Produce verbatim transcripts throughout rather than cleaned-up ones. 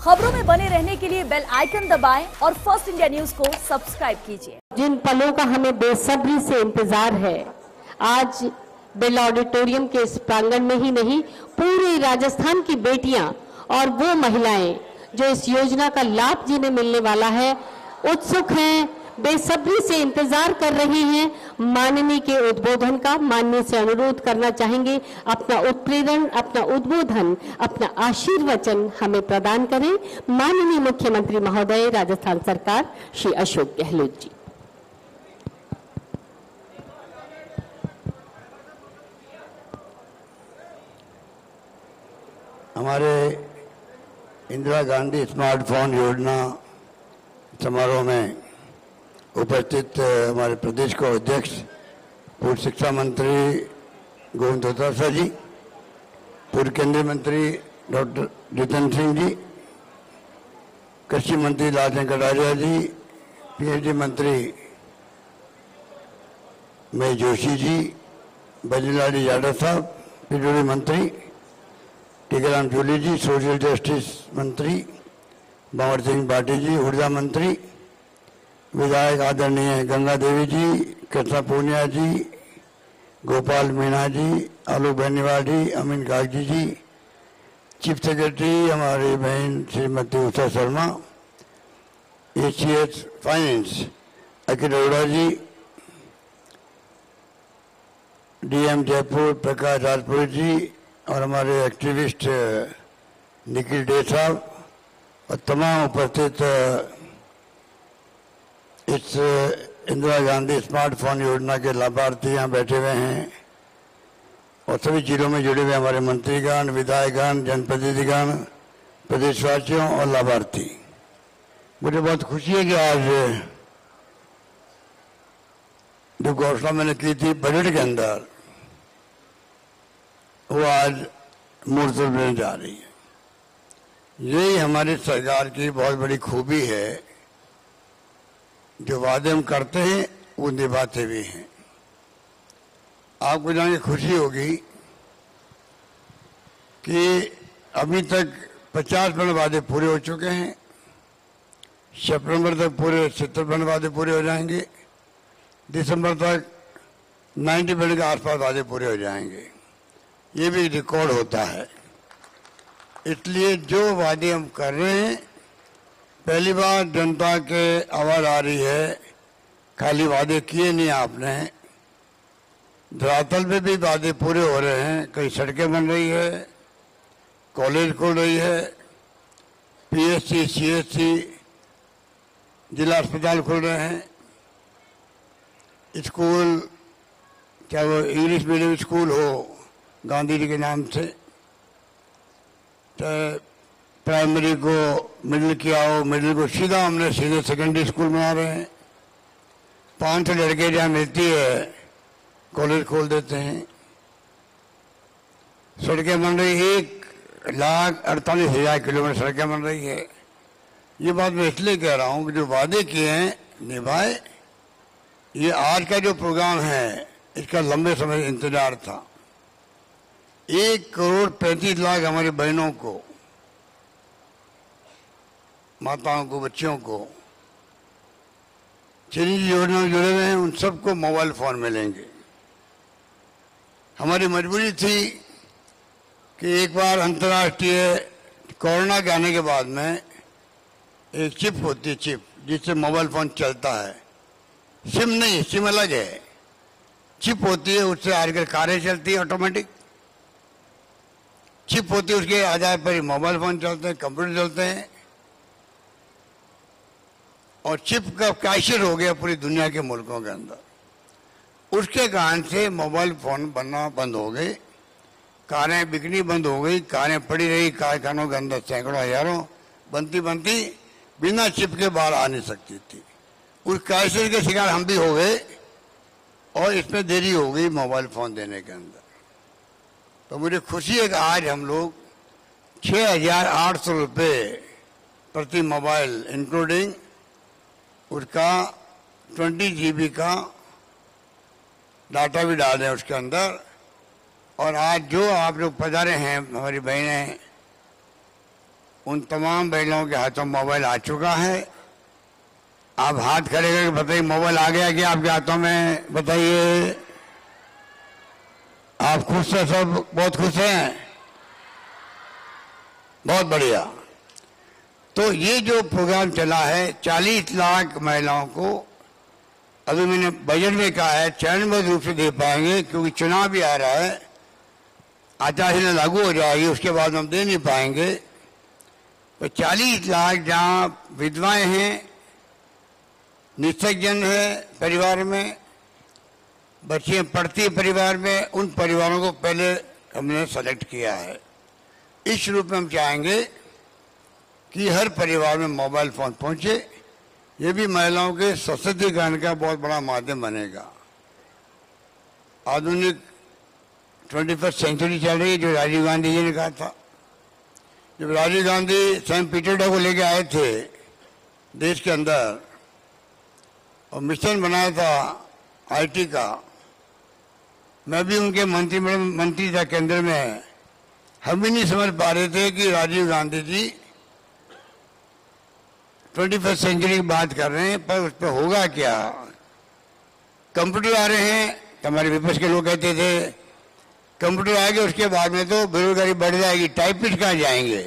खबरों में बने रहने के लिए बेल आइकन दबाएं और फर्स्ट इंडिया न्यूज को सब्सक्राइब कीजिए। जिन पलों का हमें बेसब्री से इंतजार है, आज बिरला ऑडिटोरियम के इस प्रांगण में ही नहीं, पूरे राजस्थान की बेटियां और वो महिलाएं जो इस योजना का लाभ जिन्हें मिलने वाला है, उत्सुक हैं, बेसब्री से इंतजार कर रही हैं माननीय के उद्बोधन का। माननीय से अनुरोध करना चाहेंगे अपना उत्प्रेरण, अपना उद्बोधन, अपना आशीर्वचन हमें प्रदान करें। माननीय मुख्यमंत्री महोदय राजस्थान सरकार श्री अशोक गहलोत जी। हमारे इंदिरा गांधी स्मार्टफोन योजना समारोह में उपस्थित हमारे प्रदेश को अध्यक्ष पूर्व शिक्षा मंत्री गोविंद डोटासरा जी, पूर्व केंद्रीय मंत्री डॉक्टर जितेंद्र सिंह जी, कृषि मंत्री लालचंद कटारिया जी, पीएचडी मंत्री महेश जोशी जी, बजरंगलाल यादव साहब, पीडब्ल्यूडी मंत्री टीकाराम जूली जी, सोशल जस्टिस मंत्री भंवर सिंह भाटी जी, ऊर्जा मंत्री विधायक आदरणीय गंगा देवी जी, कृष्णा पूनिया जी, गोपाल मीणा जी, आलोक बेनीवाल जी, अमीन कागजी जी, चीफ सेक्रेटरी हमारी बहन Shrimati Usha Sharma, ACS finance Akhil Arora ji, DM Jaipur Prakash Rajpur ji और हमारे एक्टिविस्ट निखिल डे साहब और तमाम उपस्थित इस इंदिरा गांधी स्मार्टफोन योजना के लाभार्थी यहाँ बैठे हुए हैं और सभी जिलों में जुड़े हुए हमारे मंत्रीगण, विधायकगण, जनप्रतिनिधिगण, प्रदेशवासियों और लाभार्थी। मुझे बहुत खुशी है कि आज जो घोषणा मैंने की थी बजट के अंदर, वो आज मूर्त रूप लेने जा रही है। यही हमारी सरकार की बहुत बड़ी खूबी है, जो वादे हम करते हैं वो निभाते भी हैं। आपको जान के खुशी होगी कि अभी तक पचास परसेंट वादे पूरे हो चुके हैं। सितंबर तक पूरे सत्तर परसेंट वादे पूरे हो जाएंगे। दिसंबर तक नब्बे परसेंट के आसपास वादे पूरे हो जाएंगे। ये भी रिकॉर्ड होता है। इसलिए जो वादे हम कर रहे हैं, पहली बार जनता के आवाज आ रही है। खाली वादे किए नहीं आपने, धरातल पे भी वादे पूरे हो रहे हैं। कई सड़कें बन रही है, कॉलेज खुल रही है, पीएचसी, सीएचसी, जिला अस्पताल खुल रहे हैं, स्कूल, चाहे वो इंग्लिश मीडियम स्कूल हो गांधी जी के नाम से, चाहे प्राइमरी को मिडिल किया हो, मिडिल को सीधा हमने सीधे सेकेंडरी स्कूल बना रहे हैं। पाँच सौ लड़के जहाँ मिलती है कॉलेज खोल देते हैं। सड़कें बन रही, एक लाख अड़तालीस हजार किलोमीटर सड़कें बन रही है। ये बात मैं इसलिए कह रहा हूँ कि जो वादे किए हैं निभाए। ये आज का जो प्रोग्राम है, इसका लंबे समय से इंतजार था। एक करोड़ पैंतीस लाख हमारी बहनों को, माताओं को, बच्चियों को जिन योजना में जुड़े हुए हैं उन सबको मोबाइल फोन मिलेंगे। हमारी मजबूरी थी कि एक बार अंतर्राष्ट्रीय कोरोना के आने के बाद में एक चिप होती है, चिप जिससे मोबाइल फोन चलता है। सिम नहीं, सिम अलग है, चिप होती है, उससे आजकल कारें चलती है ऑटोमेटिक। चिप होती है, उसके आधार पर ही मोबाइल फोन चलते हैं, कंप्यूटर चलते हैं। और चिप का कैशियर हो गया पूरी दुनिया के मुल्कों के अंदर। उसके कारण से मोबाइल फोन बनना बंद हो गए, कारें बिकनी बंद हो गई, कारें पड़ी रही कारखानों के अंदर सैकड़ों हजारों, बनती बनती बिना चिप के बाहर आ नहीं सकती थी। उस कैशियर के शिकार हम भी हो गए और इसमें देरी हो गई मोबाइल फोन देने के अंदर। तो मुझे खुशी है कि आज हम लोग छः हजार आठ सौ रुपये प्रति मोबाइल इंक्लूडिंग उसका ट्वेंटी जीबी का डाटा भी डाल रहे हैं उसके अंदर। और आज जो आप लोग पधारे हैं, हमारी बहनें उन तमाम महिलाओं के हाथों मोबाइल आ चुका है। आप हाथ खड़े करके बताइए, मोबाइल आ गया क्या आपके हाथों में? बताइए। आप खुश हैं? सब बहुत खुश हैं? बहुत बढ़िया। तो ये जो प्रोग्राम चला है, चालीस लाख महिलाओं को अभी मैंने बजट में कहा है चरणबद्ध रूप से दे पाएंगे, क्योंकि चुनाव भी आ रहा है, आचार संहिता लागू हो जाएगी, उसके बाद हम दे नहीं पाएंगे। तो चालीस लाख जहाँ विधवाएं हैं, निःसज्जन है परिवार में, बच्चियां पढ़ती परिवार में, उन परिवारों को पहले हमने सेलेक्ट किया है। इस रूप में हम चाहेंगे कि हर परिवार में मोबाइल फोन पहुंचे। ये भी महिलाओं के सशक्तिकरण का बहुत बड़ा माध्यम बनेगा। आधुनिक ट्वेंटी फर्स्ट सेंचुरी चल रही है, जो राजीव गांधी जी ने कहा था। जब राजीव गांधी सेंट पीटरडॉग को लेके आए थे देश के अंदर और मिशन बनाया था आईटी का, मैं भी उनके मंत्री मंत्री था केंद्र में। हम भी नहीं समझ पा रहे थे कि Rajiv Gandhi ji twenty first century की बात कर रहे हैं, पर उस पर होगा क्या? कंप्यूटर आ रहे हैं, तो हमारे विपक्ष के लोग कहते थे कंप्यूटर आएंगे उसके बाद में तो बेरोजगारी बढ़ जाएगी, टाइपिस्ट कहाँ जाएंगे?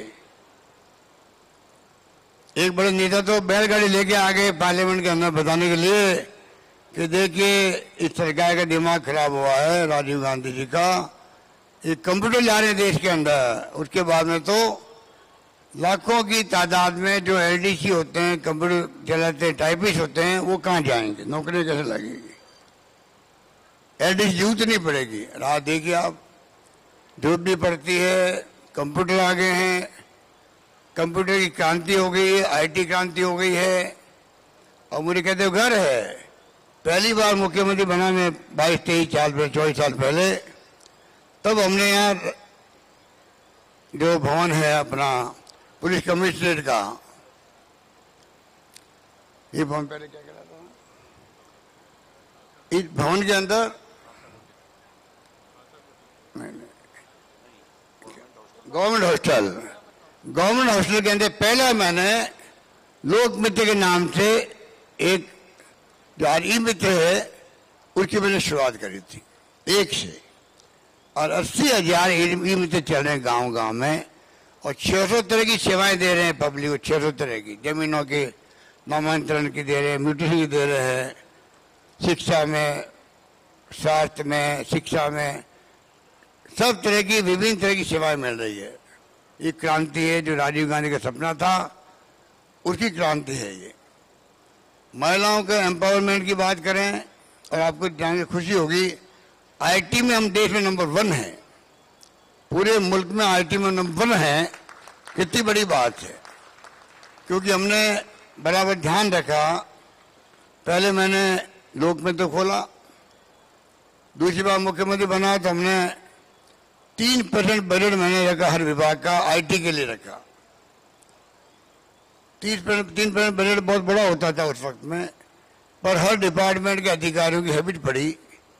एक बड़े नेता तो बैलगाड़ी लेके आ गए पार्लियामेंट के अंदर बताने के लिए कि देखिए इस सरकार का दिमाग खराब हुआ है, राजीव गांधी जी का, ये कंप्यूटर ला रहे हैं देश के अंदर। उसके बाद में तो लाखों की तादाद में जो एलडीसी होते हैं, कंप्यूटर चलाते हैं, टाइपिस्ट होते हैं, वो कहाँ जाएंगे? नौकरी कैसे लगेगी? एलडीसी जरूरत नहीं पड़ेगी। रात देखिए आप, धूप भी पड़ती है, कंप्यूटर आ गए हैं, कंप्यूटर की क्रांति हो गई है, आईटी क्रांति हो गई है। और मुझे कहते हो घर है, पहली बार मुख्यमंत्री बना मैं बाईस तेईस साल पहले, चौबीस साल पहले, तब हमने यहाँ जो भवन है अपना पुलिस कमिश्नरेट का, ये भवन पहले क्या करा था, इस भवन के अंदर गवर्नमेंट हॉस्टल गवर्नमेंट हॉस्टल के अंदर पहले मैंने लोक मित्र के नाम से एक जो आज ई मित्र है उसकी मैंने शुरुआत करी थी एक से, और अस्सी हजार ई मित्र चल रहे हैं गांव गांव में, और छह सौ तरह की सेवाएं दे रहे हैं पब्लिक को। छह सौ तरह की जमीनों के नामांतरण की दे रहे हैं, म्यूटेशन की दे रहे हैं, शिक्षा में, स्वास्थ्य में, शिक्षा में, सब तरह की विभिन्न तरह की सेवाएं मिल रही है। ये क्रांति है जो राजीव गांधी का सपना था, उसकी क्रांति है ये। महिलाओं के एम्पावरमेंट की बात करें और आपको जान के खुशी होगी, आईटी में हम देश में नंबर वन है, पूरे मुल्क में आईटी में नंबर वन है। कितनी बड़ी बात है, क्योंकि हमने बराबर ध्यान रखा। पहले मैंने लोक मित्र खोला, दूसरी बार मुख्यमंत्री बना तो हमने तीन परसेंट बजट मैंने रखा हर विभाग का, आईटी के लिए रखा। तीस परसेंट तीन परसेंट बजट बहुत बड़ा होता था उस वक्त में, पर हर डिपार्टमेंट के अधिकारियों की हैबिट पड़ी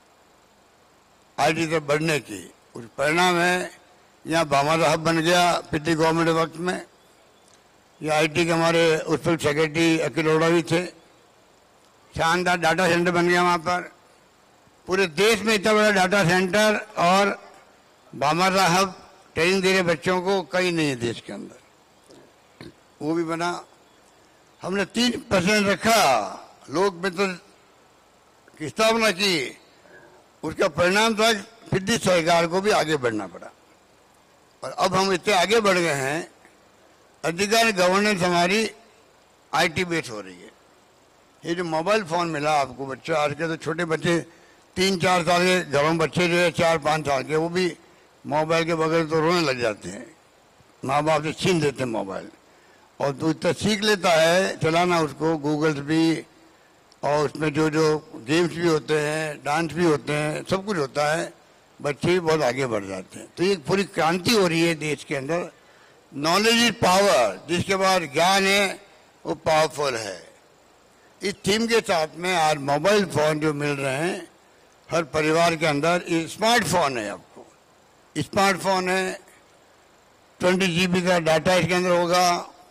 आईटी से बढ़ने की। उस परिणाम है यहाँ बामारा हब बन गया पिछली गवर्नमेंट वक्त में। ये आईटी के हमारे उत्पल सेक्रेटरी अखिल अरोड़ा भी थे, शानदार डाटा सेंटर बन गया वहाँ पर। पूरे देश में इतना बड़ा डाटा सेंटर और बामारा हब ट्रेनिंग दे रहे बच्चों को कहीं नहीं है देश के अंदर, वो भी बना। हमने तीन परसेंट रखा, लोक मित्र की स्थापना की, उसका परिणाम था फिर सरकार को भी आगे बढ़ना पड़ा। और अब हम इतने आगे बढ़ गए हैं, अधिकार गवर्नेंस हमारी आईटी बेस्ड हो रही है। ये जो मोबाइल फोन मिला आपको, बच्चे आज के तो छोटे बच्चे तीन चार साल के घरों में बच्चे जो है चार पाँच साल के, वो भी मोबाइल के बगैर तो रोने लग जाते हैं, माँ बाप से छीन देते हैं मोबाइल। और तो इतना सीख लेता है चलाना उसको, गूगल्स भी, और उसमें जो जो गेम्स भी होते हैं, डांस भी होते हैं, सब कुछ होता है, बच्चे भी बहुत आगे बढ़ जाते हैं। तो ये पूरी क्रांति हो रही है देश के अंदर। नॉलेज इज पावर, जिसके बाद ज्ञान है वो पावरफुल है। इस थीम के साथ में आज मोबाइल फोन जो मिल रहे हैं हर परिवार के अंदर, ये स्मार्टफोन है, आपको स्मार्टफोन है, ट्वेंटी जीबी का डाटा इसके अंदर होगा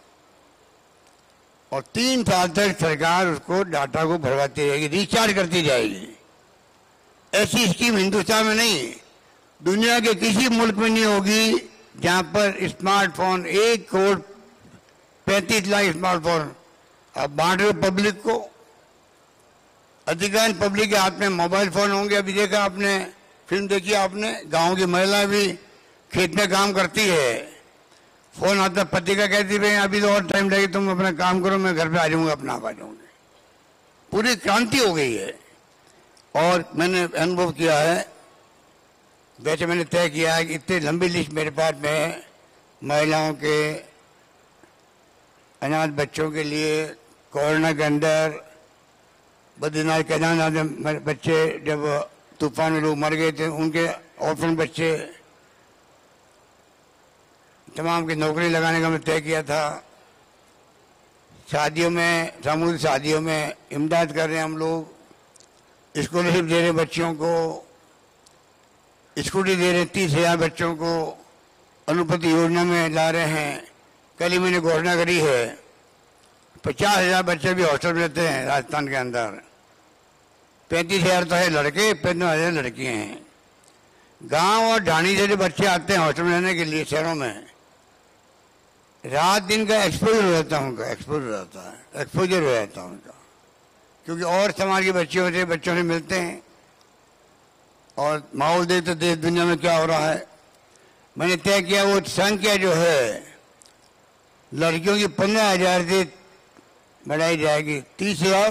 और तीन साल तक सरकार उसको डाटा को भरवाती रहेगी, रिचार्ज करती जाएगी। ऐसी स्कीम हिंदुस्तान में नहीं, दुनिया के किसी मुल्क में नहीं होगी जहां पर स्मार्टफोन एक करोड़ पैंतीस लाख स्मार्टफोन आप बांट रहे हो पब्लिक को। अधिकांश पब्लिक के हाथ में मोबाइल फोन होंगे। अभी देखा आपने, फिल्म देखी आपने, गांव की महिला भी खेत में काम करती है, फोन आता पति का, कहती भाई अभी तो और टाइम लगेगा, तुम अपना काम करो, मैं घर पे आ जाऊंगा, अपना आप आ जाऊंगी। पूरी क्रांति हो गई है। और मैंने अनुभव किया है, वैसे मैंने तय किया है कि इतनी लंबी लिस्ट मेरे पास में है महिलाओं के, अनाथ बच्चों के लिए। कोरोना के अंदर बद्रीनाथ केदारनाथ में बच्चे, जब तूफान में लोग मर गए थे, उनके ऑर्फन बच्चे तमाम की नौकरी लगाने का मैं तय किया था। शादियों में, सामूहिक शादियों में इमदाद कर रहे हैं हम लोग, स्कॉलरशिप दे रहे हैं बच्चों को, स्कूटी दे रहे हैं तीस हजार बच्चों को, अनुपति योजना में ला रहे हैं। कल ही मैंने घोषणा करी है पचास हजार बच्चे भी हॉस्टल में रहते हैं राजस्थान के अंदर। पैंतीस हजार तो है लड़के, पैंतीस हजार लड़कियां हैं। गांव और ढाणी से जो बच्चे आते हैं हॉस्टल में रहने के लिए शहरों में, रात दिन का एक्सपोजर हो जाता है उनका, एक्सपोजर हो जाता है, एक्सपोजर हो जाता है उनका, क्योंकि और समाज के बच्चे होते हैं, बच्चों से मिलते हैं और माहौल देखते देश दुनिया में क्या हो रहा है। मैंने तय किया वो संख्या जो है लड़कियों की पंद्रह हजार से बढ़ाई जाएगी तीस हजार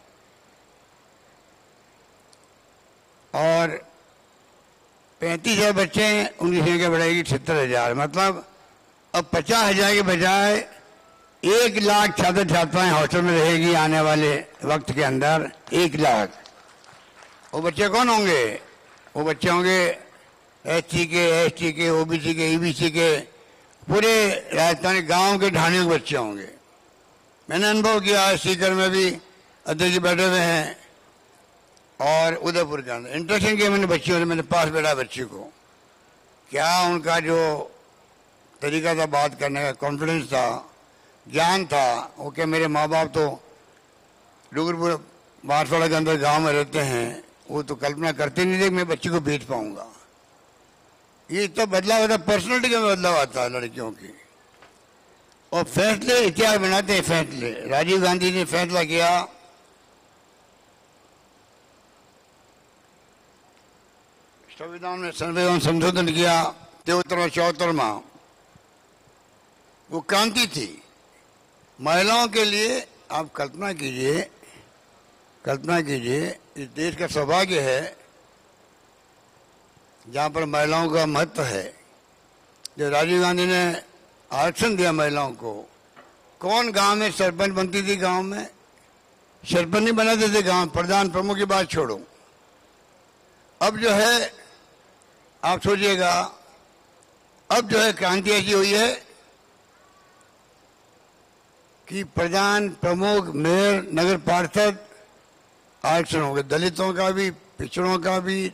और पैंतीस हजार बच्चे हैं उनकी संख्या बढ़ाएगी छिहत्तर हजार। मतलब अब पचास हजार के बजाय एक लाख छात्र छात्राएं हॉस्टल में रहेगी आने वाले वक्त के अंदर, एक लाख। वो बच्चे कौन होंगे? वो बच्चे होंगे एस सी के, एस टी के, ओबीसी के, ईबीसी के, पूरे राजस्थानी गांव के ढाणियों के बच्चे होंगे। मैंने अनुभव किया है, सीकर में भी अध्यक्ष जी बैठे हुए हैं और उदयपुर के अंदर इंटरेक्शन किया मैंने बच्चियों से। मैंने पास बैठा बच्ची को, क्या उनका जो तरीका था बात करने का, कॉन्फिडेंस था, ज्ञान था, वो क्या मेरे माँ बाप तो डूंगरपुर बांसवाड़ा के अंदर गांव में रहते हैं, वो तो कल्पना करते नहीं थे कि मैं बच्ची को बेच पाऊंगा। ये इतना बदलाव होता है, पर्सनैलिटी का बदलाव आता है लड़कियों की। और फैसले इतिहास बनाते हैं फैसले। राजीव गांधी ने फैसला किया संविधान में, संविधान संशोधन किया तिहत्तर और चौहत्तर में, वो क्रांति थी महिलाओं के लिए। आप कल्पना कीजिए, कल्पना कीजिए इस देश का सौभाग्य है जहां पर महिलाओं का महत्व है। जब राजीव गांधी ने आरक्षण दिया महिलाओं को, कौन गांव में सरपंच बनती थी? गांव में सरपंच नहीं बनाते थे गांव, प्रधान प्रमुख की बात छोड़ो। अब जो है आप सोचिएगा, अब जो है क्रांति ऐसी हुई है कि प्रधान प्रमुख, मेयर, नगर पार्षद आरक्षण हो गए, दलितों का भी, पिछड़ों का भी,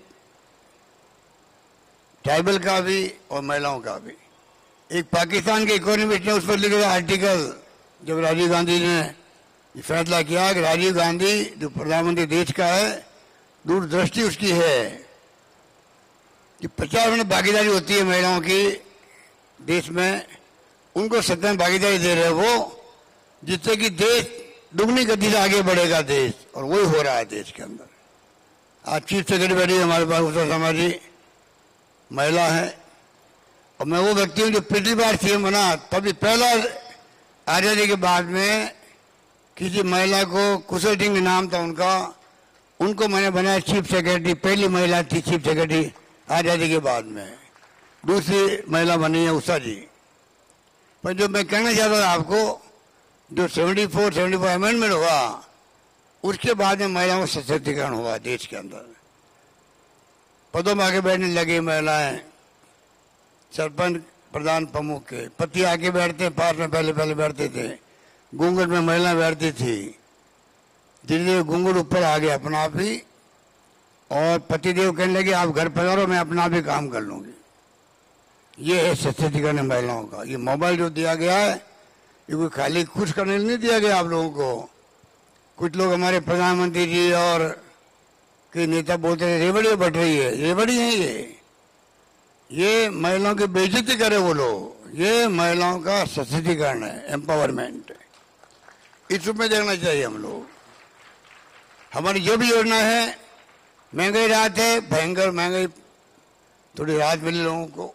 ट्राइबल का भी और महिलाओं का भी। एक पाकिस्तान के इकोनॉमिस्ट ने उस पर लिखा आर्टिकल, जब राजीव गांधी ने फैसला किया कि राजीव गांधी जो प्रधानमंत्री देश का है, दूरदृष्टि उसकी है कि पचास मिनट भागीदारी होती है महिलाओं की देश में, उनको सत्ता में भागीदारी दे रहे वो, जिससे कि देश दुगनी गति से आगे बढ़ेगा देश। और वही हो रहा है देश के अंदर। आज चीफ सेक्रेटरी बैठी हमारे पास उत्तर समाजी महिला है, और मैं वो व्यक्ति हूँ जो पिछली बार सीएम बना, तभी पहला आजादी के बाद में किसी महिला को, कुशल सिंह नाम था उनका, उनको मैंने बनाया चीफ सेक्रेटरी। पहली महिला थी चीफ सेक्रेटरी आजादी के बाद में। दूसरी महिला बनी है उषा जी। पर जो मैं कहना चाहता था आपको, जो seventy four seventy five amendment हुआ, उसके बाद में महिलाओं का सशक्तिकरण हुआ देश के अंदर। पदों में आगे बैठने लगी महिलाएं, सरपंच, प्रधान प्रमुख के पति आगे बैठते हैं, पास में पहले पहले बैठते थे, घूंघट में महिला बैठती थी, धीरे धीरे घूंघट ऊपर आ गया अपना आप ही, और पतिदेव कहने लगे आप घर पधारो, मैं अपना आप ही काम कर लूंगी। ये है सशक्तिकरण महिलाओं का। ये मोबाइल जो दिया गया है ये कोई खाली खुश करने नहीं दिया गया आप लोगों को। कुछ लोग हमारे प्रधानमंत्री जी और के नेता बोलते हैं रेवड़ी बढ़ रही है, रेवड़ी है ये ये महिलाओं की बेइज्जती करे वो लोग। ये महिलाओं का सशक्तिकरण है, एम्पावरमेंट। इस रूप में देखना चाहिए हम लोग। हमारी जो भी योजना है, महंगाई राहत है, भयंकर महंगाई, थोड़ी राहत मिली लोगों को।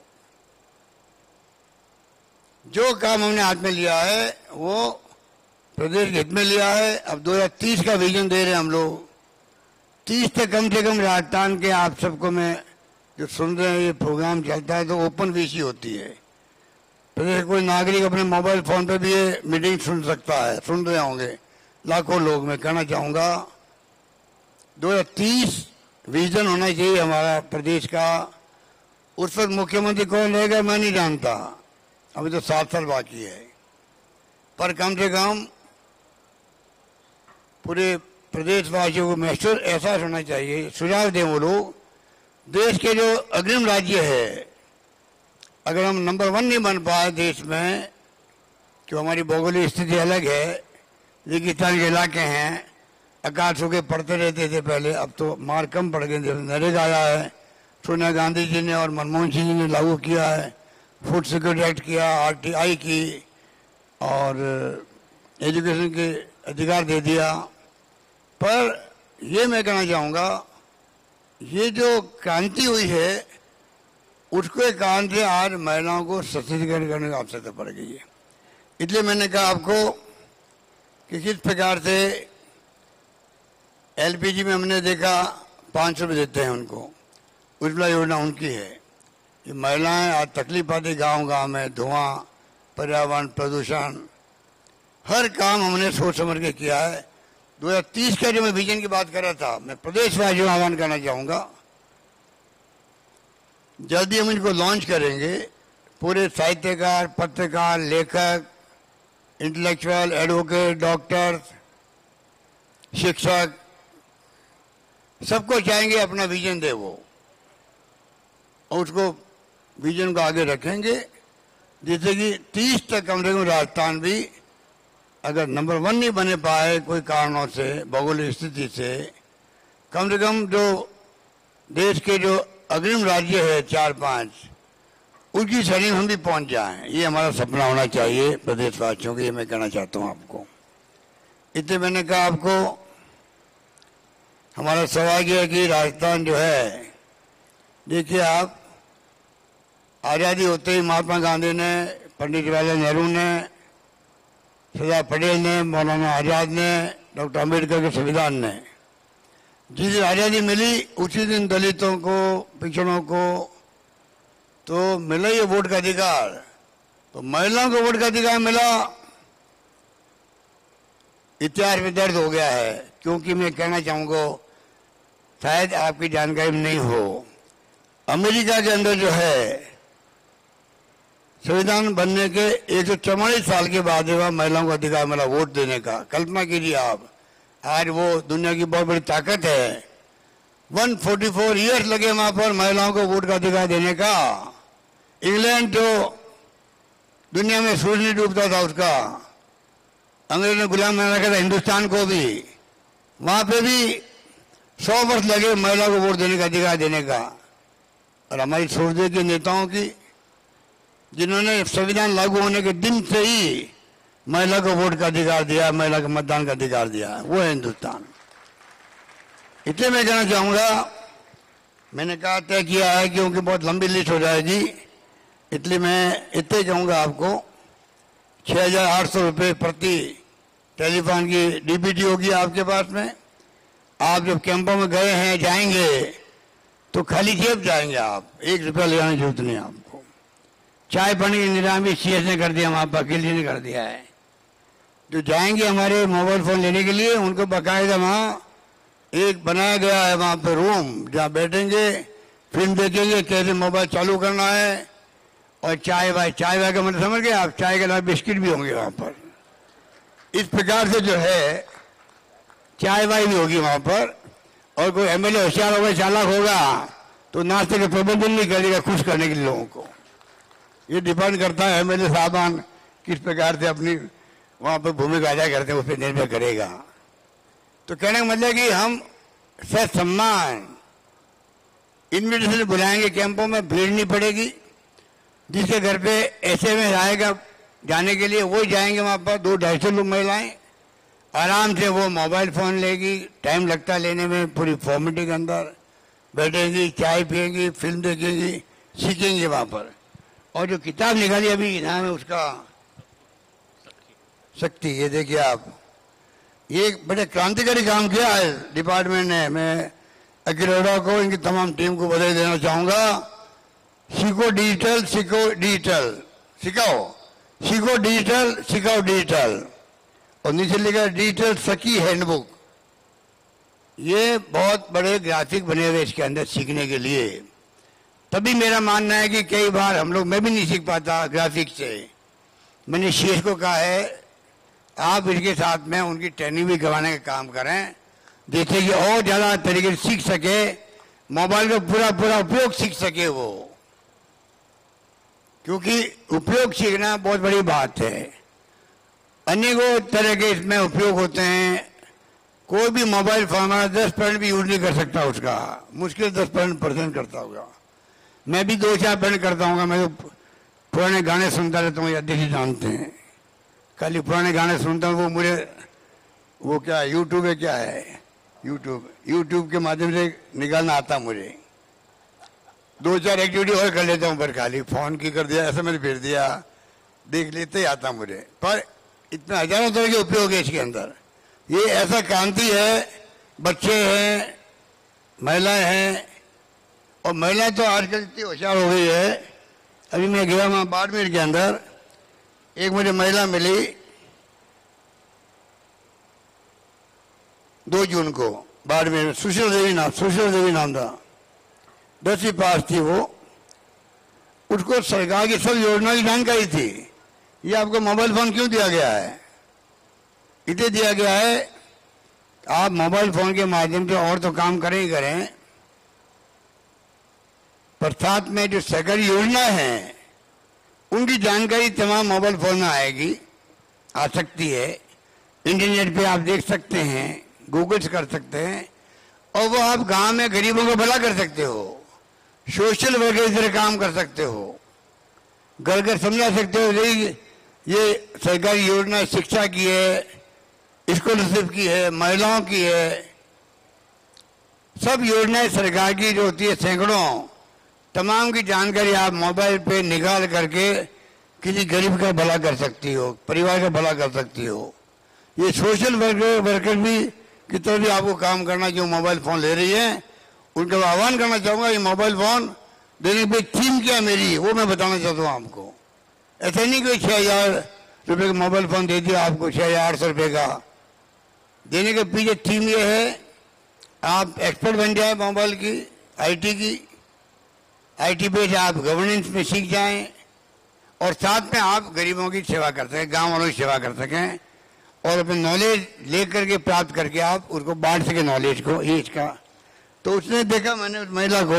जो काम हमने हाथ में लिया है वो प्रदेश के हित में लिया है। अब दो हज़ार तीस का विजन दे रहे हैं हम लोग। तीस तक कम से कम राजस्थान के आप सबको मैं जो सुन रहे हैं, ये प्रोग्राम चलता है तो ओपन वीसी होती है। प्रदेश कोई नागरिक अपने मोबाइल फोन पे भी ये मीटिंग सुन सकता है, सुन रहे होंगे लाखों लोग। मैं कहना चाहूँगा दो हज़ार तीस विजन होना चाहिए हमारा प्रदेश का। उस वक्त मुख्यमंत्री कौन रहेगा मैं नहीं जानता, अभी तो सात साल बाकी है, पर कम से कम पूरे प्रदेशवासियों को महसूस एहसास होना चाहिए। सुझाव दें वो लोग। देश के जो अग्रिम राज्य है, अगर हम नंबर वन नहीं बन पाए देश में, क्यों हमारी भौगोलिक स्थिति अलग है, रेगिस्तान के इलाके हैं, आकाश होके पड़ते रहते थे पहले, अब तो मार कम पड़ गए। नरेगा आया है, सोनिया गांधी जी ने और मनमोहन सिंह जी ने लागू किया है, फूड सिक्योरिटी एक्ट किया, आरटीआई की, और एजुकेशन के अधिकार दे दिया। पर ये मैं कहना चाहूँगा, ये जो क्रांति हुई है उसके कारण से आज महिलाओं को सशक्तिकरण करने की आवश्यकता पड़ गई है। इसलिए मैंने कहा आपको कि किस प्रकार से एलपीजी में हमने देखा पाँच सौ रुपये देते हैं उनको, उज्ज्वला योजना उनकी है। ये महिलाएं आज तकलीफ आती गांव गांव में, धुआं, पर्यावरण, प्रदूषण, हर काम हमने सोच समझ के किया है। दो हज़ार तीस का जो मैं विजन की बात कर रहा था, मैं प्रदेशवासियों को आह्वान करना चाहूँगा, जल्दी हम इनको लॉन्च करेंगे। पूरे साहित्यकार, पत्रकार, लेखक, इंटेलेक्चुअल, एडवोकेट, डॉक्टर, शिक्षक, सबको चाहेंगे अपना विजन दे वो, और उसको विजन को आगे रखेंगे, जिससे कि तीस तक कम से कम राजस्थान भी अगर नंबर वन नहीं बने पाए कोई कारणों से, भौगोलिक स्थिति से, कम से कम जो देश के जो अग्रिम राज्य है चार पांच, उनकी श्रेणी में हम भी पहुंच जाएं। ये हमारा सपना होना चाहिए प्रदेशवासियों को। ये मैं कहना चाहता हूं आपको। इसलिए मैंने कहा आपको, हमारा सौभाग्य है कि राजस्थान जो है, देखिए आप, आज़ादी होते ही महात्मा गांधी ने, पंडित जवाहरलाल नेहरू ने, सरदार पटेल ने, मौलाना आजाद ने, डॉक्टर अम्बेडकर के संविधान ने, जिस दिन आज़ादी मिली उसी दिन दलितों को, पिछड़ों को तो मिला ये वोट का अधिकार। तो महिलाओं को वोट का अधिकार मिला, इतिहास में दर्द हो गया है। क्योंकि मैं कहना चाहूँगा, शायद आपकी जानकारी में नहीं हो, अमेरिका के अंदर जो है संविधान बनने के एक सौ चौवालीस साल के बाद वह महिलाओं को अधिकार मिला वोट देने का। कल्पना कीजिए आप, आज वो दुनिया की बहुत बड़ी ताकत है। एक सौ चौवालीस इयर्स लगे वहां पर महिलाओं को वोट का अधिकार देने का। इंग्लैंड जो दुनिया में सूरज नहीं डूबता था उसका, अंग्रेज ने गुलाम बना रखा था हिंदुस्तान को भी, वहां पे भी सौ वर्ष लगे महिला को वोट देने का अधिकार देने का। और हमारी सूर्य के नेताओं की, जिन्होंने संविधान लागू होने के दिन से ही महिला को वोट का अधिकार दिया, महिला को मतदान का अधिकार दिया, वो है हिंदुस्तान। इसलिए मैं कहना चाहूँगा, मैंने कहा तय किया है क्योंकि बहुत लंबी लिस्ट हो जाएगी, इसलिए मैं इतने कहूँगा आपको, छः हजार आठ सौ रुपये प्रति टेलीफोन की डीबीटी होगी आपके पास में। आप जब कैंपों में गए हैं, जाएंगे तो खाली जेब जाएंगे आप, एक रुपया ले जाने की जरूरत नहीं आपको। चाय पानी की निजाम भी सीएस ने कर दिया, वहाँ पर अकेले ने कर दिया है। जो जाएंगे हमारे मोबाइल फोन लेने के लिए, उनको बाकायदा वहाँ एक बनाया गया है वहाँ पर रूम, जहाँ बैठेंगे, फिल्म देखेंगे, कैसे मोबाइल चालू करना है, और चाय वाय, चाय वाय का मतलब समझ गए आप, चाय के अलावा बिस्किट भी होंगे वहाँ पर। इस प्रकार से जो है चाय वाय भी होगी वहाँ पर। और कोई एमएलए होशियार होगा, चालाक होगा, तो नाश्ते का प्रबंधन नहीं करेगा खुश करने के लिए लोगों को। ये डिपेंड करता है एमएलए साहबान किस प्रकार से अपनी वहां पर भूमिका अदा करते हैं, उस पर निर्भर करेगा। तो कहने का मतलब कि हम सम्मान इन्विटेशन बुलाएंगे, कैंपों में भीड़ नहीं पड़ेगी। जिसके घर पे ऐसे में आएगा जाने के लिए वो जाएंगे, वहां पर दो ढाई सौ लोग महिलाएं आराम से वो मोबाइल फोन लेगी, टाइम लगता लेने में, पूरी फॉर्मेलिटी के अंदर बैठेंगी, चाय पिएंगी, फिल्म देखेंगी, सीखेंगे वहां पर। और जो किताब निकाली अभी नाम है उसका शक्ति, ये देखिए आप, ये बड़े क्रांतिकारी काम किया है डिपार्टमेंट ने। मैं अखिल अरोड़ा को, इनकी तमाम टीम को बधाई देना चाहूंगा। सीखो डिजिटल, सीखो डिजिटल, सिखाओ, सीखो डिजिटल, सिखाओ डिजिटल। और नीचे लिखा डिजिटल सखी हैंडबुक। ये बहुत बड़े ग्राफिक बने हुए इसके अंदर सीखने के लिए। तभी मेरा मानना है कि कई बार हम लोग, मैं भी नहीं सीख पाता ग्राफिक से। मैंने शेष को कहा है आप इसके साथ में उनकी ट्रेनिंग भी करवाने का काम करें, जिससे कि और ज्यादा तरीके से सीख सके, मोबाइल का पूरा पूरा उपयोग सीख सके वो। क्योंकि उपयोग सीखना बहुत बड़ी बात है। अनेकों तरह के इसमें उपयोग होते हैं। कोई भी मोबाइल फोन हमारा दस परसेंट भी यूज नहीं कर सकता उसका, मुश्किल दस परसेंट परसेंट करता होगा। मैं भी दो चार परसेंट करता हूँ। मैं तो पुराने गाने सुनता रहता हूँ, अध्यक्ष जानते हैं। खाली पुराने गाने सुनता हूँ, वो मुझे वो क्या यूट्यूब है, क्या है यूट्यूब, यूट्यूब के माध्यम से निकालना आता मुझे। दो चार एक्टिविटी और कर लेता हूँ, पर खाली फोन की कर दिया, ऐसा मैंने भेज दिया, देख लेते ही आता मुझे। पर इतना हजारों तरह के उपयोग है इसके अंदर। ये ऐसा क्रांति है, बच्चे हैं, महिलाएं हैं। और महिलाएं तो आजकल इतनी होशियार हो गई है। अभी मैं गया वहां बाड़मेर के अंदर, एक मुझे महिला मिली दो जून को बाड़मेर में, सुशील देवी नाम, सुशील देवी नाम था, दसवीं पास थी वो। उसको सरकार की सब योजना की जानकारी थी। ये आपको मोबाइल फोन क्यों दिया गया है? इसे दिया गया है आप मोबाइल फोन के माध्यम से और तो काम करें ही करें, पर साथ में जो सरकारी योजना है उनकी जानकारी तमाम मोबाइल फोन में आएगी, आ सकती है। इंटरनेट पे आप देख सकते हैं, गूगल कर सकते हैं, और वो आप गांव में गरीबों को भला कर सकते हो, सोशल वर्कर की तरह काम कर सकते हो, घर घर समझा सकते हो। ये सरकारी योजना शिक्षा की है, स्कॉलरशिप की है, महिलाओं की है, सब योजनाएं सरकार की जो होती है सैकड़ों, तमाम की जानकारी आप मोबाइल पे निकाल करके किसी गरीब का भला कर सकती हो, परिवार का भला कर सकती हो। ये सोशल वर्कर वर्कर भी की तरह भी आपको काम करना, जो मोबाइल फोन ले रही है उनका आह्वान करना चाहूंगा। ये मोबाइल फोन देने पे थीम क्या मेरी, वो मैं बताना चाहता हूँ आपको। ऐसा नहीं कोई छह हजार रुपये का मोबाइल फोन दे दिया आपको, छह हजार आठ सौ रुपये का देने के पीछे थीम ये है आप एक्सपर्ट बन जाए मोबाइल की, आईटी की, आईटी पे से आप गवर्नेंस में सीख जाएं, और साथ में आप गरीबों की सेवा कर सकें, गांव वालों की सेवा कर सकें, और अपने नॉलेज लेकर के प्राप्त करके आप उसको बांट सके नॉलेज को, ये इसका। तो उसने देखा, मैंने उस महिला को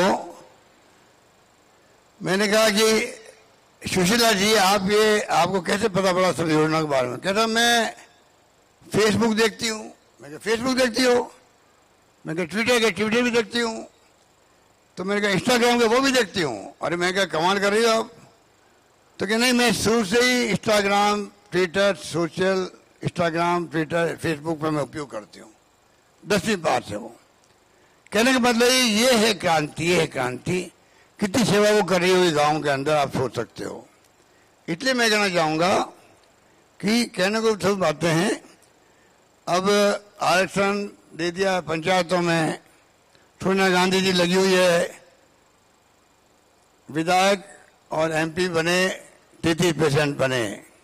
मैंने कहा कि सुशीला जी आप ये आपको कैसे पता पड़ा सब योजना के बारे में? कहता मैं फेसबुक देखती हूँ। मैं कहा फेसबुक देखती हो? मैं कहा ट्विटर के ट्विटर भी देखती हूँ। तो मैंने कहा इंस्टाग्राम के वो भी देखती हूँ। अरे मैं क्या कमाल कर रही हो आप? तो क्या नहीं, मैं शुरू से ही Instagram, Twitter, social, Instagram, Twitter, Facebook पर मैं उपयोग करती हूँ, दसवीं पास है वो। कहने का मतलब ये है क्रांति, ये है क्रांति। कितनी सेवा वो कर रही होगी गांव के अंदर, आप सोच सकते हो। इसलिए मैं कहना चाहूंगा कि कहने को सब बातें हैं। अब आरक्षण दे दिया पंचायतों में, सोनिया गांधी जी लगी हुई है, विधायक और एमपी बने तैतीस परसेंट बने,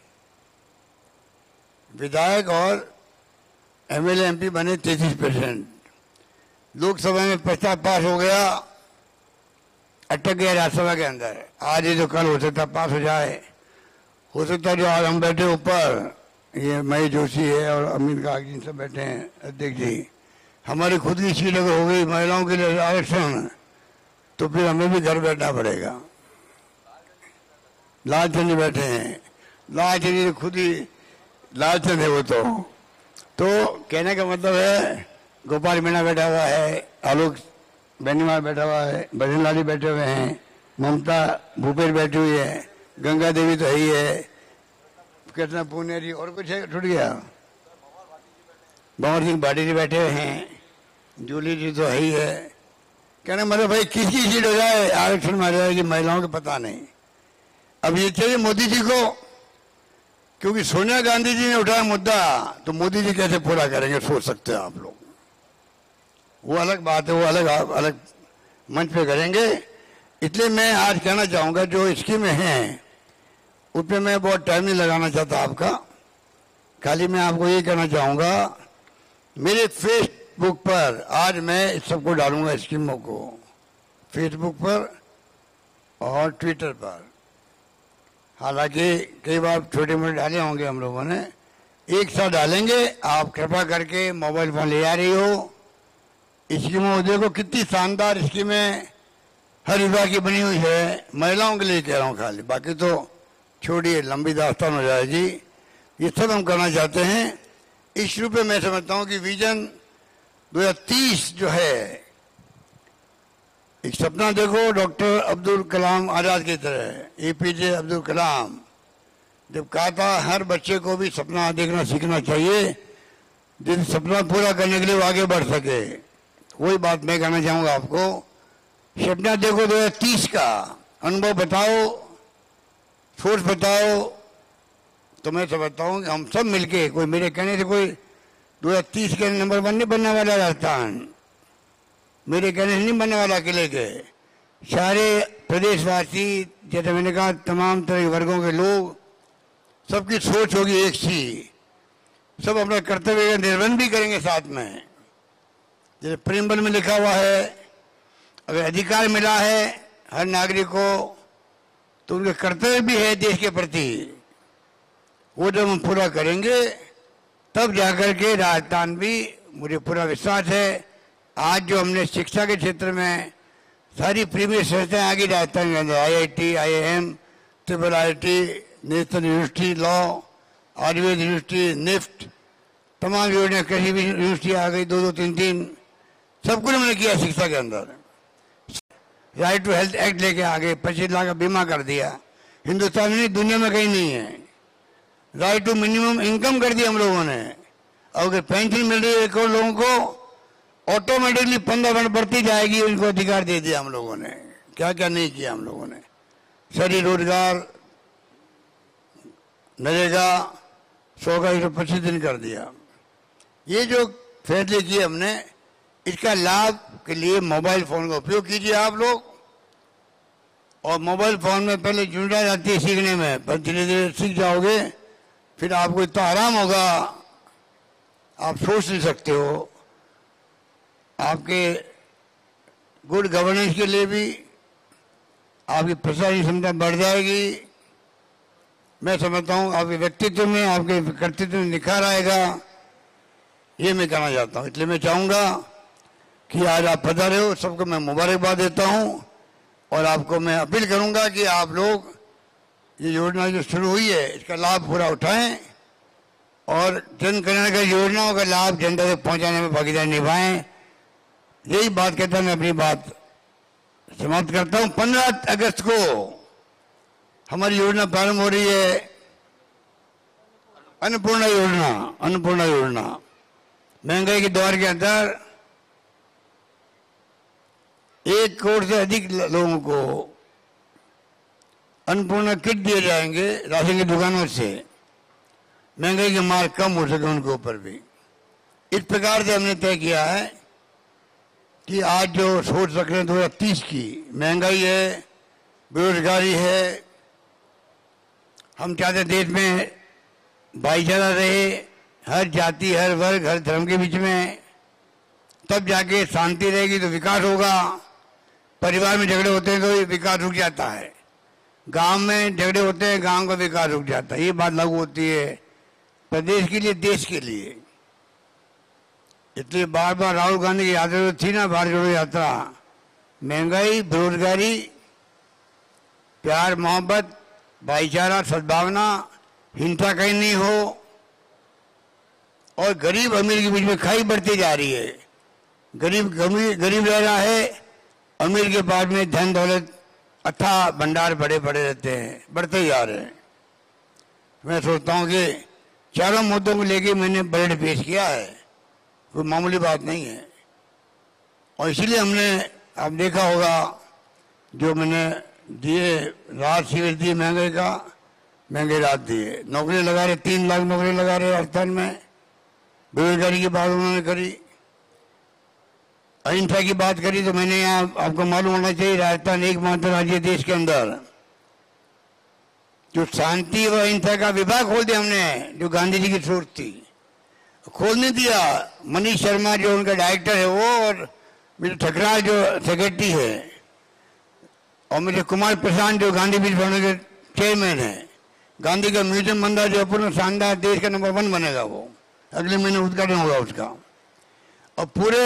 विधायक और एमएलए एमपी बने तैतीस परसेंट। लोकसभा में प्रस्ताव पास हो गया, अटक गया राज्यसभा के अंदर। आज ये जो कल हो सकता पास हो जाए, हो सकता जो आज हम बैठे ऊपर, ये मई जोशी है और अमित काग जी सब बैठे हैं, अध्यक्ष जी, हमारी खुद की सीट अगर हो गई महिलाओं के लिए आरक्षण, तो फिर हमें भी घर बैठना पड़ेगा। लालचंद जी बैठे हैं, लालचंद जी खुद ही लालचंद है वो। तो तो कहने का मतलब है गोपाल मीणा बैठा हुआ है, आलोक बेनीवाल बैठा हुआ है, भजन लाली बैठे हुए हैं, ममता भूपेश बैठी हुई है, गंगा देवी तो है ही है, कितना पुनेरी और कुछ है छूट गया, भंवर सिंह भाटी जी बैठे हुए हैं, जूली जी तो है ही है। कहना मतलब भाई किसकी सीट हो जाए आरक्षण में आ जाएगी महिलाओं को पता नहीं। अब ये चाहिए मोदी जी को, क्योंकि सोनिया गांधी जी ने उठाया मुद्दा तो मोदी जी कैसे पूरा करेंगे सोच सकते हैं आप लोग। वो अलग बात है, वो अलग अलग मंच पे करेंगे। इसलिए मैं आज कहना चाहूंगा जो स्कीमें हैं उस पर मैं बहुत टाइम नहीं लगाना चाहता आपका, खाली मैं आपको ये कहना चाहूंगा मेरे फेसबुक पर आज मैं इस सबको डालूंगा स्कीमों को, फेसबुक पर और ट्विटर पर। हालांकि कई बार छोटे मोटे डाले होंगे हम लोगों ने, एक साथ डालेंगे। आप कृपा करके मोबाइल फोन ले आ रही हो, स्कीमों देखो कितनी शानदार स्कीमें हर विभाग की बनी हुई है, महिलाओं के लिए कह रहा हूँ खाली, बाकी तो छोड़िए लंबी दास्तान हो जाएगी। ये सब हम करना चाहते हैं। इस रूप में मैं समझता हूँ कि विजन दो हजार तीस जो है, एक सपना देखो डॉक्टर अब्दुल कलाम आजाद की तरह, एपीजे अब्दुल कलाम जब कहा था हर बच्चे को भी सपना देखना सीखना चाहिए जिस सपना पूरा करने के लिए वो आगे बढ़ सके। वही बात मैं कहना चाहूंगा आपको, सपना देखो दो हजार तीस का अनुभव बताओ, सोच बताओ, तो मैं समझता हूँ कि हम सब मिलके, कोई मेरे कहने से कोई दो हजार तीस के नंबर वन नहीं बनने वाला राजस्थान, मेरे कहने से नहीं बनने वाला अकेले के, सारे प्रदेशवासी जैसे मैंने कहा तमाम तरह के वर्गों के लोग, सबकी सोच होगी एक सी, सब अपना कर्तव्य का निर्वहन भी करेंगे साथ में। जैसे प्रेमबल में लिखा हुआ है अगर अधिकार मिला है हर नागरिक को तो उनके कर्तव्य भी है देश के प्रति, वो जब हम पूरा करेंगे तब जाकर के राजस्थान भी, मुझे पूरा विश्वास है आज जो हमने शिक्षा के क्षेत्र में सारी प्रीमियर संस्थाएं आगे राजस्थान के अंदर, I I T, I I M, triple I T, national university law, Ayurveda university, NIFT, तमाम योजना, कृषि यूनिवर्सिटी आ गई, दो दो तीन तीन, सब कुछ हमने किया शिक्षा के अंदर। राइट टू हेल्थ एक्ट लेके आ गए, पच्चीस लाख का बीमा कर दिया, हिंदुस्तान में दुनिया में कहीं नहीं है। राइट टू मिनिमम इनकम कर दी हम लोगों ने, और अगर पेंशन मिल रही है एक करोड़ लोगों को ऑटोमेटिकली पंद्रह मिनट बढ़ती जाएगी, उनको अधिकार दे दिया हम लोगों ने। क्या क्या नहीं किया हम लोगों ने, शहरी रोजगार, नरेगा, सौ का एक सौ पच्चीस दिन कर दिया। ये जो फैसले किए हमने, इसका लाभ के लिए मोबाइल फोन का उपयोग कीजिए आप लोग। और मोबाइल फोन में पहले जुड़ा जाती है सीखने में, पर धीरे धीरे सीख जाओगे, फिर आपको इतना आराम होगा आप सोच नहीं सकते हो। आपके गुड गवर्नेंस के लिए भी आपकी प्रशासनिक क्षमता बढ़ जाएगी। मैं समझता हूँ आपके व्यक्तित्व में, आपके कर्तृत्व में निखार आएगा, ये मैं कहना चाहता हूँ। इसलिए मैं चाहूँगा कि आज आप पधारे हो, सबको मैं मुबारकबाद देता हूँ और आपको मैं अपील करूँगा कि आप लोग ये योजना जो शुरू हुई है इसका लाभ पूरा उठाएं और जन कल्याणकारी योजनाओं का लाभ जनता तक पहुँचाने में भागीदारी निभाएं। यही बात कहता मैं अपनी बात समाप्त करता हूँ। पंद्रह अगस्त को हमारी योजना प्रारंभ हो रही है, अन्नपूर्णा योजना। अन्नपूर्णा योजना महंगाई के दौर के अंदर एक करोड़ से अधिक लोगों को अन्नपूर्णा किट दिए जाएंगे राशन की दुकानों से, महंगाई के मार कम हो सके उनके ऊपर भी। इस प्रकार से हमने तय किया है कि आज जो सोच रख रहे हैं दो हजार तीस की, महंगाई है, बेरोजगारी है, हम चाहते देश में भाईचारा रहे, हर जाति, हर वर्ग, हर धर्म के बीच में, तब जाके शांति रहेगी तो विकास होगा। परिवार में झगड़े होते हैं तो विकास रुक जाता है, गांव में झगड़े होते हैं गांव का विकास रुक जाता है। ये बात लागू होती है प्रदेश के लिए, देश के लिए। इसलिए बार बार राहुल गांधी की यात्रा थी ना, भारत जोड़ो यात्रा, महंगाई, बेरोजगारी, प्यार मोहब्बत भाईचारा, सद्भावना, हिंसा कहीं नहीं हो, और गरीब अमीर के बीच में खाई बढ़ती जा रही है। गरीब गरीब गरीब रह रहा है, अमीर के पास में धन दौलत अथाह भंडार बड़े बड़े रहते हैं, बढ़ते जा रहे हैं। मैं सोचता हूँ कि चारों मुद्दों को लेके मैंने बजट पेश किया है, कोई मामूली बात नहीं है। और इसीलिए हमने, आप देखा होगा, जो मैंने दिए राहत शिविर दिए, महंगाई का महंगाई राहत दिए, नौकरी लगा रहे, तीन लाख नौकरी लगा रहे राजस्थान में। बेरोजगारी की बात उन्होंने करी, अहिंसा की बात करी। तो मैंने यहाँ, आपको मालूम होना चाहिए, राजस्थान एकमात्र राज्य देश के अंदर जो शांति व अहिंसा का विभाग खोल दिया हमने, जो गांधी जी की सोच थी, खोलने दिया। मनीष शर्मा जो उनका डायरेक्टर है वो, और मेरे ठकराल जो सेक्रेटरी है, और मेरे कुमार प्रशांत जो गांधी बीज फाउंडेशन के चेयरमैन है। गांधी का म्यूजियम बन रहा जो पूर्ण शानदार, देश का नंबर वन बनेगा, वो अगले महीने उद्घाटन होगा उसका। और पूरे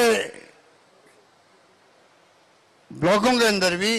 ब्लॉकों के अंदर भी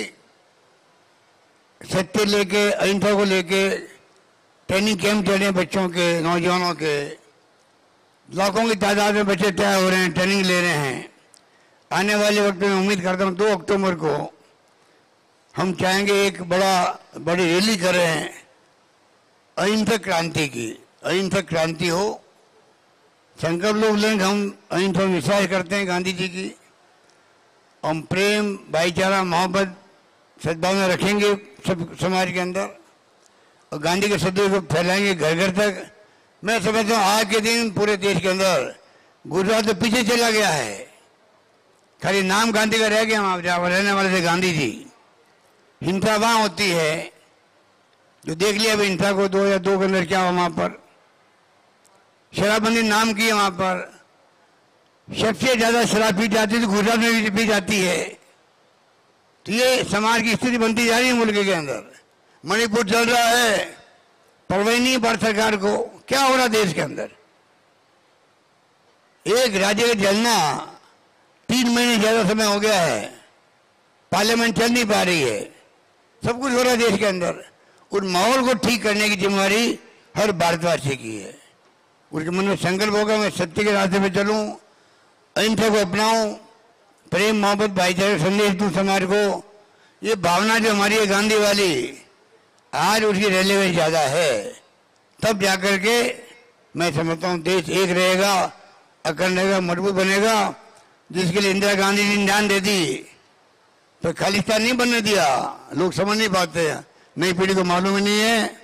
सत्य लेके, अहिंसा को लेके ट्रेनिंग कैंप चल रहे हैं बच्चों के, नौजवानों के। लाखों की तादाद में बच्चे तैयार हो रहे हैं, ट्रेनिंग ले रहे हैं। आने वाले वक्त में उम्मीद करता हूँ दो अक्टूबर को हम चाहेंगे एक बड़ा बड़ी रैली कर रहे हैं अहिंसक क्रांति की। अहिंसक क्रांति हो, संकल्प लोग लेंगे, हम अहिंसा में विश्वास करते हैं गांधी जी की। हम प्रेम, भाईचारा, मोहब्बत, सद्भावना रखेंगे सब समाज के अंदर, और गांधी के सदैव को फैलाएंगे घर घर तक। मैं समझता हूँ आज के दिन पूरे देश के अंदर गुजरात तो पीछे चला गया है, खाली नाम गांधी का रह गया। वहाँ जहाँ रहने वाले थे गांधी जी। हिंसा वहाँ होती है, जो देख लिया अभी हिंसा को दो या दो के अंदर क्या हुआ वहाँ पर। शराबबंदी नाम की है वहाँ पर, सबसे ज्यादा शराब पी जाती है तो गुजरात में भी पी जाती है। तो ये समाज की स्थिति बनती जा रही है मुल्क के अंदर। मणिपुर चल रहा है, परवाही नहीं भारत सरकार को क्या हो रहा देश के अंदर। एक राज्य का जलना तीन महीने ज्यादा समय हो गया है, पार्लियामेंट चल नहीं पा रही है, सब कुछ हो रहा है देश के अंदर। उस माहौल को ठीक करने की जिम्मेदारी हर भारतवासी की है। उसके मन में संकल्प होगा मैं सत्य के रास्ते पे चलूं, अहिंसा को अपनाऊं, प्रेम, मोहब्बत, भाईचारे संदेश दूं समाज को। ये भावना जो हमारी है गांधी वाली, आज उसकी रेलेवेंस ज्यादा है। तब जाकर के मैं समझता हूँ देश एक रहेगा, अखंड रहेगा, मजबूत बनेगा, जिसके लिए इंदिरा गांधी ने जान दे दी। तो खालिस्तान नहीं बनने दिया, लोग समझ नहीं पाते। नई पीढ़ी को मालूम ही नहीं है,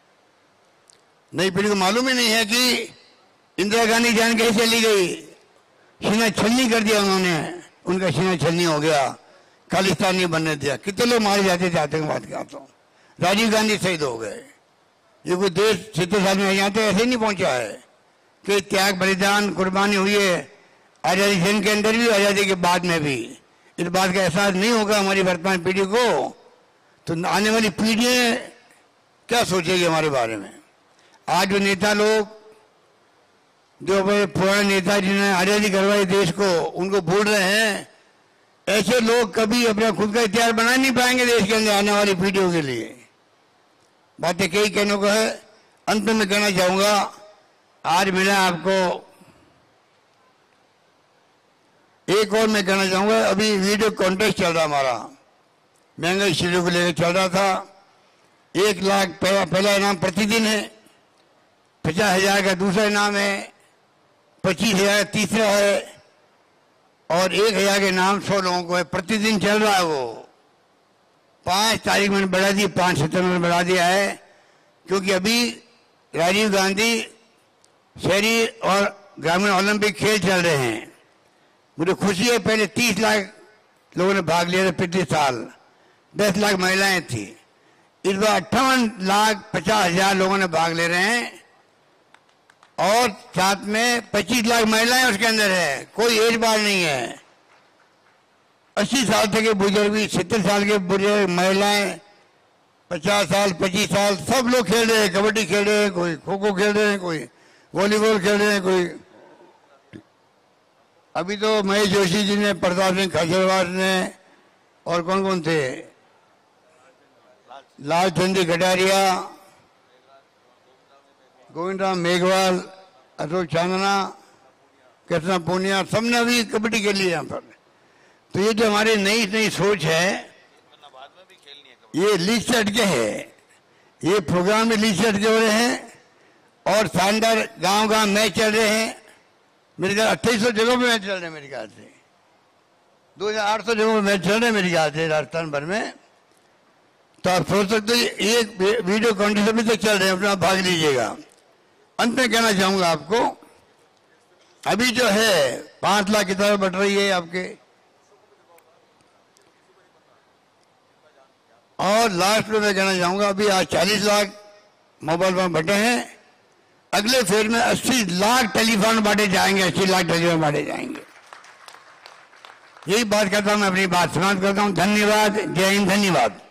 नई पीढ़ी को मालूम ही नहीं है कि इंदिरा गांधी जान कैसे चली गई। सीना छलनी कर दिया उन्होंने, उनका सीना छलनी हो गया, खालिस्तान नहीं बनने दिया। कितने लोग मारे जाते थे आतंकवाद के हाथों। राजीव गांधी शहीद हो गए। ये कोई देश सितर साल में यहाँ तो ऐसे नहीं पहुंचा है कि त्याग, बलिदान, कुर्बानी हुई है आजादी जंग के अंदर भी, आजादी के बाद में भी। इस बात का एहसास नहीं होगा हमारी वर्तमान पीढ़ी को, तो आने वाली पीढ़ियां क्या सोचेगी हमारे बारे में। आज जो नेता लोग, जो पुराने नेता जिन्होंने आजादी करवाई देश को, उनको भूल रहे हैं। ऐसे लोग कभी अपना खुद का इतिहास बना नहीं पाएंगे देश के अंदर आने वाली पीढ़ियों के लिए। बातें कई कहने को है। अंत में कहना चाहूंगा, आज मिला आपको एक और मैं कहना चाहूंगा, अभी वीडियो कॉन्टेस्ट चल रहा हमारा, महंगाई शिविर को लेकर चल रहा था। एक लाख पहला पहला इनाम प्रतिदिन है, पचास हजार का दूसरा इनाम है, पच्चीस हजार तीसरा है, और एक हजार के इनाम सौ लोगों को है। प्रतिदिन चल रहा है वो। पांच तारीख में बढ़ा दी, पांच सितंबर में बढ़ा दिया है, क्योंकि अभी राजीव गांधी शहरी और ग्रामीण ओलंपिक खेल चल रहे हैं। मुझे खुशी है, पहले तीस लाख लोगों ने भाग लिया था पिछले साल, दस लाख महिलाएं थी। इस बार अट्ठावन लाख पचास हजार लोगों ने भाग ले रहे हैं, और साथ में पच्चीस लाख महिलाएं उसके अंदर है। कोई एज बार नहीं है। अस्सी साल तक के बुजुर्ग भी, सत्तर साल के बुजुर्ग, महिलाएं, पचास साल, पच्चीस साल, सब लोग खेल रहे हैं। कबड्डी खेल रहे हैं, कोई खो खो खेल रहे हैं, कोई वॉलीबॉल खेल रहे हैं, कोई अभी तो महेश जोशी जी ने, प्रताप सिंह खजूरवार ने, और कौन कौन थे, लालचंदी कटारिया, गोविंद राम मेघवाल, अशोक चांदना, कृष्णा पूनिया, सबने अभी कबड्डी खेली है यहाँ पर। तो ये जो हमारी नई नई सोच है, ये लीग से हटके है, ये प्रोग्राम में लीग से हटके हो रहे हैं और शानदार गांव गांव मैच चल रहे हैं। मेरे ख्याल अट्ठाईस सौ जगहों पे मैच चल रहे हैं, मेरे ख्याल से दो हजार आठ सौ जगहों पे मैच चल रहे हैं मेरे ख्याल से राजस्थान भर में। तो आप सोच सकते हो ये वीडियो कॉन्टेस्ट अभी तक चल रहे हैं, अपना भाग लीजिएगा। अंत में कहना चाहूंगा आपको, अभी जो है पांच लाख किताबें बट रही है आपके, और लास्ट में मैं कहना चाहूंगा अभी आज चालीस लाख मोबाइल फोन बटे हैं, अगले फेज में अस्सी लाख टेलीफोन बांटे जाएंगे, अस्सी लाख टेलीफोन बांटे जाएंगे। यही बात करता हूं, मैं अपनी बात समाप्त करता हूं। धन्यवाद, जय हिंद, धन्यवाद।